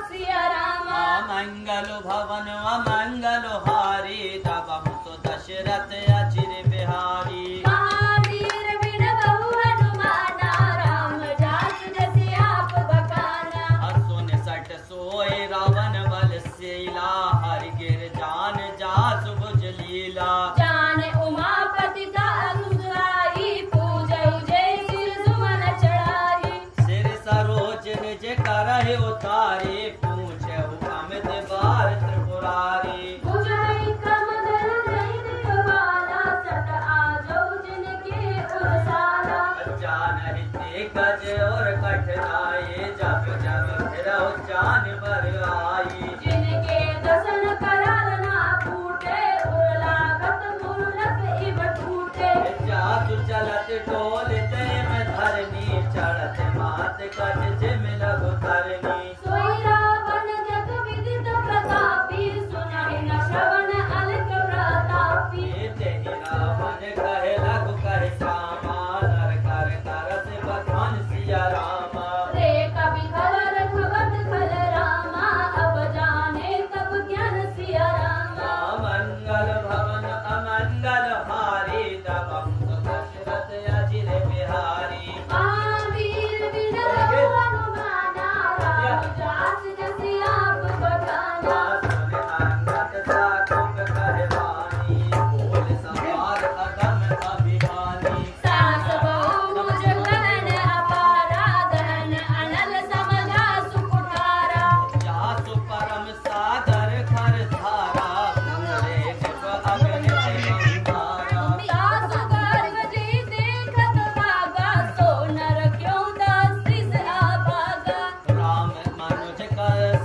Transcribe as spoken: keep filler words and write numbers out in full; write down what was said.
सिया रामा। मंगल भवन मंगल हारी तब तो दशरथ अचिर बिहारी। महावीर बिन बहु हनुमाना राम जास जैसे आप बखाना। सुन सट सोए रावण बल शीला हरि गिर जान जास भुज लीला। जान उमापति का अनुसराई पूजै जय सिर सुमन चढ़ाई। सिर सरोज निज करहि उतारी पूछे अमित बार त्रिपुरारी। पूजै कमल नहीं दिखवाला सट आजो जिनके उरसाला। जानहि ते गज और कठिनाई जब जब फिरौ जान बर आई। जिनके दर्शन कराल ना फूटे उर लागत मूलक इव टूटे। जातु चलत डोलते में धरनी चढ़त मात कट जिम लघु धरनी। सोई रावण जग विदित प्रतापी सुनाहि न श्रवण अलक प्रतापी। तेहि रावण कहे लघु कहे श्यामा नर कर करस बखान सिया रामा। रे कवि खल रघुवत खल रामा अब जाने तब ज्ञान सिया रामा। मंगल भवन अमंगल हारी तब दशरथ अचिर बिहारी। महावीर बिन बहु हनुमाना राम जास जैसे आप बखाना। सुन अंगद साकुब कहे वाणी बोल सवार अगम अभिमानी। सास बहु मुझ कहन अपारा धन अनल समझा सुकुठारा। जासु परम सागर खर धारा पूरे विश्व अगणित गंधारा। सासु गर्भ जी देखत भागा सो नर क्यों दासी से आभागा। राम मनुज कर